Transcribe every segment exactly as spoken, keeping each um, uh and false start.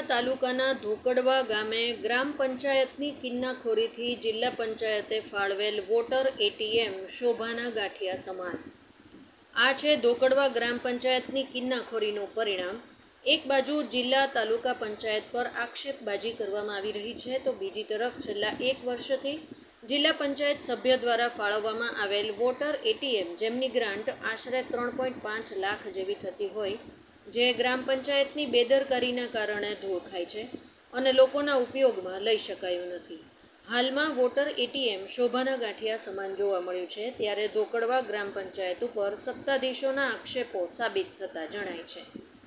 જીલ્લા તાલુકાના ધોકડવા ગામે ગ્રામ પંચાયતની કિન્નાખોરીથી જિલ્લા પંચાયતે ફાળવેલ વોટર એટીએમ શોભાના ગાંઠિયા સમાન। આ છે ધોકડવા ગ્રામ પંચાયતની કિન્નાખોરીનું પરિણામ। એક બાજુ જિલ્લા તાલુકા પંચાયત પર આક્ષેપબાજી કરવામાં આવી રહી છે, તો બીજી તરફ છેલ્લા એક વર્ષથી જિલ્લા પંચાયત સભ્ય દ્વારા ફાળવવામાં આવેલ વોટર એટીએમ જેમની ગ્રાન્ટ આશરે ત્રણ પોઈન્ટ પાંચ લાખ જેવી થતી હોય, જે ગ્રામ પંચાયતની બેદરકારીના કારણે ધૂળ ખાય છે અને લોકોના ઉપયોગમાં લઈ શકાયું નથી। હાલમાં વોટર એટીએમ શોભાના ગાંઠિયા સમાન જોવા મળ્યું છે, ત્યારે ધોકડવા ગ્રામ પંચાયત ઉપર સત્તાધીશોના આક્ષેપો સાબિત થતા જણાય છે।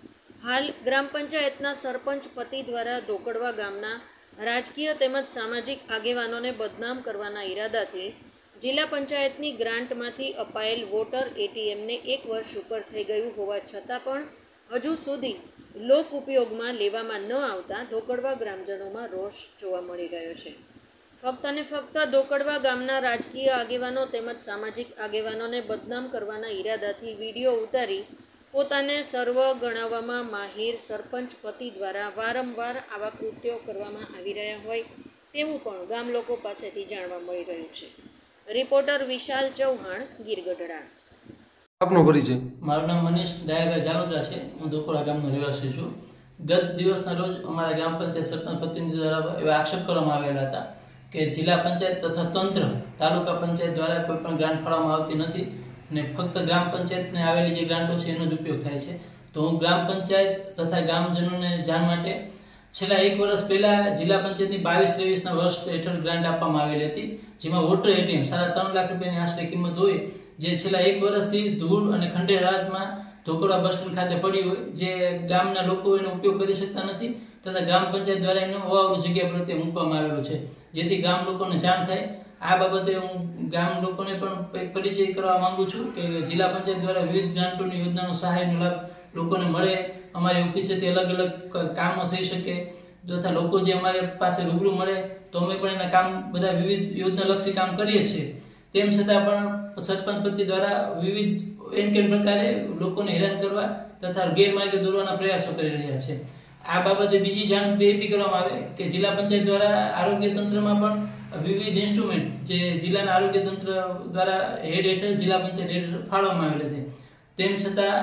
હાલ ગ્રામ પંચાયતના સરપંચ પતિ દ્વારા ધોકડવા ગામના રાજકીય તેમજ સામાજિક આગેવાનોને બદનામ કરવાના ઈરાદાથી જિલ્લા પંચાયતની ગ્રાન્ટમાંથી અપાયેલ વોટર એટીએમને એક વર્ષ ઉપર થઈ ગયું હોવા છતાં પણ હજુ સુધી લોક ઉપયોગમાં લેવામાં ન આવતા ધોકડવા ગ્રામજનોમાં રોષ જોવા મળી રહ્યો છે। ફક્ત અને ફક્ત ધોકડવા ગામના રાજકીય આગેવાનો તેમજ સામાજિક આગેવાનોને બદનામ કરવાના ઈરાદાથી વિડીયો ઉતારી પોતાને સર્વ ગણાવવામાં માહિર સરપંચ પતિ દ્વારા વારંવાર આવા કૃત્યો કરવામાં આવી રહ્યા હોય તેવું પણ ગામ લોકો પાસેથી જાણવા મળી રહ્યું છે। રિપોર્ટર વિશાલ ચૌહાણ, ગીર ગઢડા। આપનો પરિચય? મારું નામ મનીષ ડાયાભાઈ જાલોદરા છે। હું ધોકડવા ગામનો રહેવાસી છું। ગત દિવસના રોજ અમારા ગ્રામ પંચાયત સરપંચ પ્રતિનિધિ દ્વારા એવા આક્ષેપ કરવામાં આવેલા હતા કે જિલ્લા પંચાયત તથા તંત્ર તાલુકા પંચાયત દ્વારા કોઈ પણ ગ્રાન્ટ ફાળવવામાં આવતી નથી અને ફક્ત ગ્રામ પંચાયતને આવેલી જે ગ્રાન્ટો છે એનો જ ઉપયોગ થાય છે। તો હું ગ્રામ પંચાયત તથા ગામજનોને જાણ માટે છેલ્લા એક વર્ષ પહેલા જિલ્લા પંચાયતની બાવીસ ત્રેવીસના વર્ષ હેઠળ ગ્રાન્ટ આપવામાં આવેલી હતી, જેમાં વોટર એટીએમ સાડા ત્રણ લાખ રૂપિયાની આશરે કિંમત હોય, જે છેલ્લા એક વર્ષથી ધૂળ અને ખંડેરાતમાં ધોકડવા બસ સ્ટેન્ડ ખાતે પડી હોય, જે ગામના લોકો એનો ઉપયોગ કરી શકતા નથી તથા ગ્રામ પંચાયત દ્વારા એનો અવાવરૂ જગ્યા પ્રત્યે મૂકવામાં આવેલું છે, જેથી ગામ લોકોને જાણ થાય। આ બાબતે હું ગામ લોકોને પણ પરિચય કરવા માંગુ છું કે જિલ્લા પંચાયત દ્વારા વિવિધ ગ્રાન્ટોની યોજનાનો સહાયનો લાભ લોકોને મળે, અમારી ઓફિસેથી અલગ અલગ કામો થઈ શકે તથા લોકો જે અમારી પાસે રૂબરૂ મળે તો અમે પણ એના કામ બધા વિવિધ યોજનાલક્ષી કામ કરીએ છીએ। તેમ છતાં પણ સરપંચ પતિ દ્વારા વિવિધ એન કે પ્રકારે લોકોને હેરાન કરવા તથા ગેરમાર્ગે દોરવાના પ્રયાસો કરી રહ્યા છે। આ બાબતે બીજી જાણ એ બી કરવામાં આવે કે જિલ્લા પંચાયત દ્વારા આરોગ્ય તંત્રમાં પણ વિવિધ ઇન્સ્ટ્રુમેન્ટ જે જિલ્લાના આરોગ્ય તંત્ર દ્વારા હેડ હેઠળ જિલ્લા પંચાયત હેઠળ ફાળવવામાં આવેલ હતી, તેમ છતાં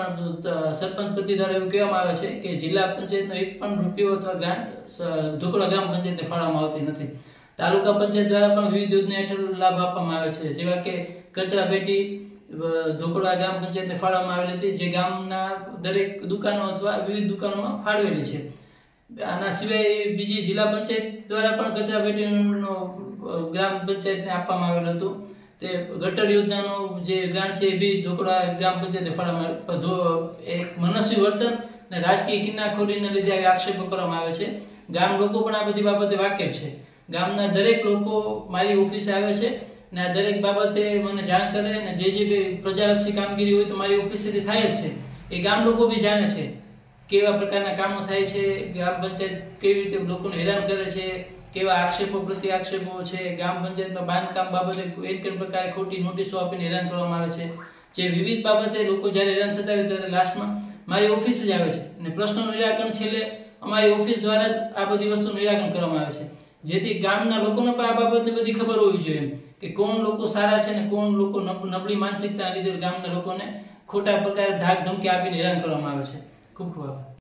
પણ સરપંચ પતિ દ્વારા એવું કહેવામાં આવે છે કે જિલ્લા પંચાયતનો એક પણ રૂપિયો અથવા ગ્રાન્ટ ધોકડવા ગ્રામ પંચાયતને ફાળવવામાં આવતી નથી। તાલુકા પંચાયત દ્વારા પણ વિવિધ યોજના હેઠળ લાભ આપવામાં આવે છે, જેવા કે કચરા પેટી ધોકડવા ગ્રામ પંચાયતને ફાળવવામાં આવેલી હતી, જે ગામના દરેક દુકાનો અથવા વિવિધ દુકાનોમાં ફાળવેલી છે। આના સિવાય બીજી જિલ્લા પંચાયત દ્વારા પણ કચરા પેટીનો ગ્રામ પંચાયતને આપવામાં આવેલું હતું, તે ગટર યોજનાનો જે ગ્રાન્ટ છે એ બી ધોકડવા ગ્રામ પંચાયતને ફાળવવામાં એક મનસ્વી વર્તન અને રાજકીય કિન્નાખોરીને લીધે આવી આક્ષેપો કરવામાં આવે છે। ગામ લોકો પણ આ બધી બાબતે વાકેફ છે। ગામના દરેક લોકો મારી ઓફિસે આવે છે અને આ દરેક બાબતે મને જાણ કરે અને જે જે પ્રજાલક્ષી કામગીરી હોય તો મારી ઓફિસેથી થાય જ છે। એ ગામ લોકો બી જાણે છે કેવા પ્રકારના કામો થાય છે, ગ્રામ પંચાયત કેવી રીતે લોકોને હેરાન કરે છે, કેવા આક્ષેપો પ્રતિ આક્ષેપો છે, ગ્રામ પંચાયતમાં બાંધકામ બાબતે એક એક પ્રકારે ખોટી નોટિસો આપીને હેરાન કરવામાં આવે છે, જે વિવિધ બાબતે લોકો જ્યારે હેરાન થતા હોય ત્યારે લાસ્ટમાં મારી ઓફિસ જ આવે છે અને પ્રશ્નનું નિરાકરણ છેલ્લે અમારી ઓફિસ દ્વારા જ આ બધી વસ્તુનું નિરાકરણ કરવામાં આવે છે, જેથી ગામના લોકોને પણ આ બાબતની બધી ખબર હોવી જોઈએ કે કોણ લોકો સારા છે અને કોણ લોકો નબળી માનસિકતાના લીધે ગામના લોકોને ખોટા પ્રકારે ધાક ધમકી આપીને હેરાન કરવામાં આવે છે। ખૂબ ખૂબ આભાર।